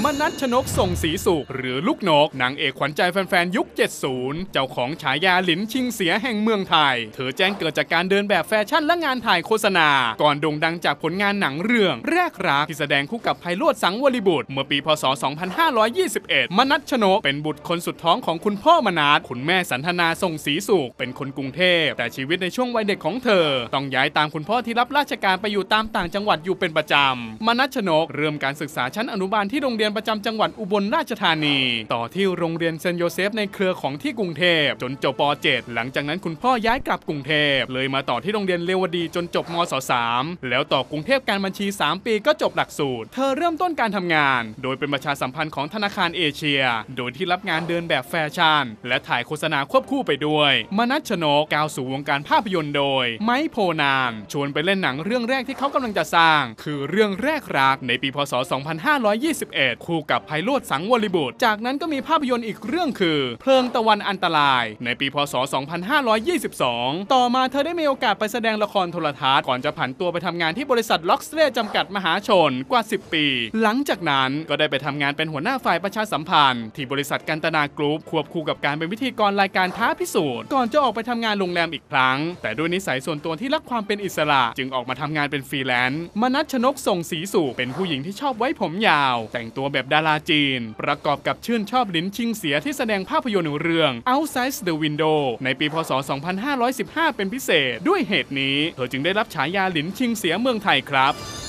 นัสชนกส่งศรีสุขหรือลูกนกนางเอกขวัญใจแฟนๆยุค 70 เจ้าของฉายาหลินชิงเสียแห่งเมืองไทยเธอแจ้งเกิดจากการเดินแบบแฟชั่นและงานถ่ายโฆษณาก่อนโด่งดังจากผลงานหนังเรื่องแรกรักที่แสดงคู่กับไพโรจน์สังวริบุตรเมื่อปีพ.ศ. 2521 มนัสชนกเป็นบุตรคนสุดท้องของคุณพ่อมนัสคุณแม่สันทนาส่งศรีสุขเป็นคนกรุงเทพแต่ชีวิตในช่วงวัยเด็กของเธอต้องย้ายตามคุณพ่อที่รับราชการไปอยู่ตามต่างจังหวัดอยู่เป็นประจำมนัสชนกเริ่มการศึกษาชั้นอนุบาลที่โรงเรียนประจำจังหวัดอุบลราชธานีต่อที่โรงเรียนเซนต์โยเซฟในเครือของที่กรุงเทพจนจบป .7 หลังจากนั้นคุณพ่อย้ายกลับกรุงเทพเลยมาต่อที่โรงเรียนเลวดีจนจบมศ. 3แล้วต่อกรุงเทพการบัญชี3 ปีก็จบหลักสูตรเธอเริ่มต้นการทำงานโดยเป็นประชาสัมพันธ์ของธนาคารเอเชียโดยที่รับงานเดินแบบแฟชั่นและถ่ายโฆษณาควบคู่ไปด้วยมนัสชนกก้าวสู่วงการภาพยนตร์โดยไม้โพนานชวนไปเล่นหนังเรื่องแรกที่เขากำลังจะสร้างคือเรื่องแรกรักในปีพ.ศ. 2521 คู่กับไพโรจน์สังวริบุตรจากนั้นก็มีภาพยนตร์อีกเรื่องคือเพลิงตะวันอันตรายในปีพ.ศ. 2522 ต่อมาเธอได้มีโอกาสไปแสดงละครโทรทัศน์ก่อนจะผันตัวไปทำงานที่บริษัทล็อกสเตรจำกัดมหาชนกว่า 10 ปีหลังจากนั้นก็ได้ไปทำงานเป็นหัวหน้าฝ่ายประชาสัมพันธ์ที่บริษัทกันตนากรุ๊ปควบคู่กับการเป็นพิธีกรรายการท้าพิสูจน์ก่อนจะออกไปทำงานโรงแรมอีกครั้งแต่ด้วยนิสัยส่วนตัวที่รักความเป็นอิสระจึงออกมาทำงานเป็นฟรีแลนซ์มนัสชนกส่งศรีสุขเป็นผู้หญิงที่ชอบไว้ผมยาวแต่งตัวแบบดาราจีนประกอบกับชื่นชอบลิ้นชิงเสียที่แสดงภาพยนตร์เรื่อง Outside the Window ในปีพ.ศ. 2515 เป็นพิเศษด้วยเหตุนี้เธอจึงได้รับฉายาลิ้นชิงเสียเมืองไทยครับ